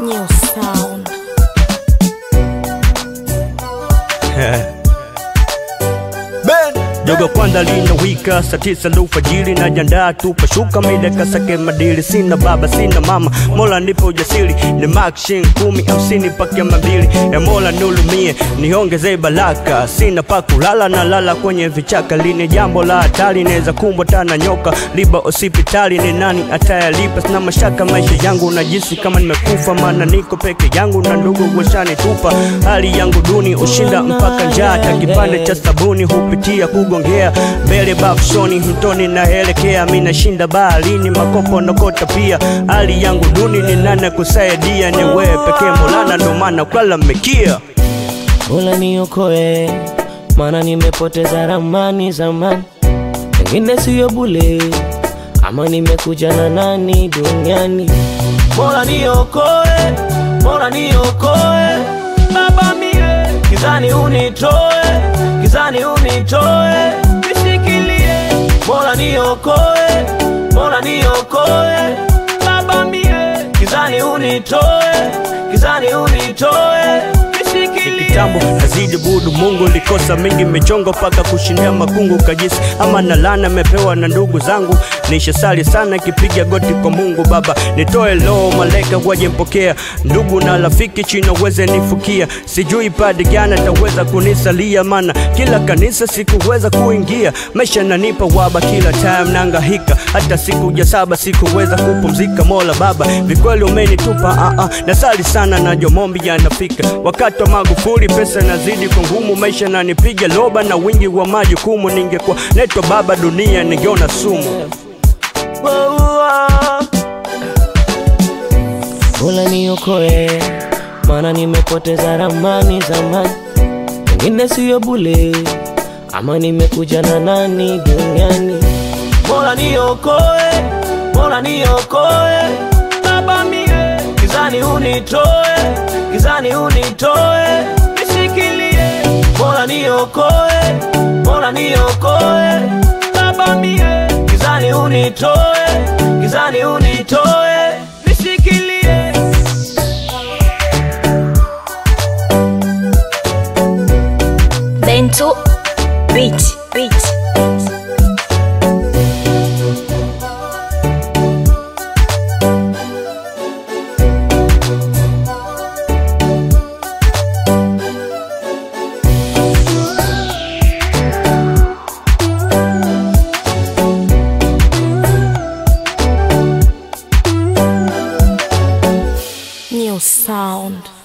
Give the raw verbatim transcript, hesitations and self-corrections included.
New sound. Jogo kwanza lina wika, saa tisa alfajiri na jandaa tupa shuka mide kasake madili. Sina baba, sina mama, mola nipo ujasiri. Ni makshin kumi, hamsini pake mabili. Ya mola nulumie, niongeze baraka. Sina pa kulala na lala kwenye vichaka. Lini jambo la hatari, neza kumbwa tana nyoka. Liba hospitali, ni nani atayalipa? Sina mashaka maisha yangu, najisi kama nimekufa. Maana niko peke yangu na ndugu washani tupa. Hali yangu duni, ushinda mpaka njaa. Takipande cha sabuni, hupitia kugo ngea mbele bafshoni mtoni na helekea. Mina shinda baharini makopo nokota pia. Hali yangu duni, ni nana kusaidia? Ni wewe pekee Mola, ndo maana kwala mekia. Mola niokoe, maana nimepoteza ramani zamani. Pengine siyo bule, ama nimekuja na nani duniani. Mola niokoe, Mola niokoe, baba mie. Kizani unitoe, kizani unitoe, nishikilie. Mola niokoe, Mola niokoe, baba mie. Kizani unitoe, kizani unitoe, kitambo nazidi budu Mungu. Likosa mingi mechongo paka kushindia makungu kajisi. Ama na lana mepewa na ndugu zangu. Nisha sali sana kipiga goti kwa Mungu Baba. Nitoe loo malaika waje mpokea. Ndugu na rafiki chino weze nifukia. Sijui padi gana taweza kunisalia. Mana kila kanisa sikuweza kuingia. Maisha nanipa waba kila time nangahika. Hata siku ya saba sikuweza kupumzika. Mola Baba vikweli umenitupa uh -uh. Nasali sana na jomombi yanafika. Wakati wa Magufuli pesa nazidi kwa ngumu. Maisha nanipiga loba na wingi wa majukumu. Ningekuwa netwa baba dunia ningeona sumu. Mola niokoe, maana nimepoteza ramani zamani. Pengine siyo bule, ama nimekuja na nani duniani. Mola niokoe, Mola niokoe, baba mie. Kizani unitoe, kizani unitoe, nishikilie. Mola niokoe, Mola niokoe, baba mie. Kizani unitoe, kizani unitoe, nishikilie. Bento beat beat. New sound.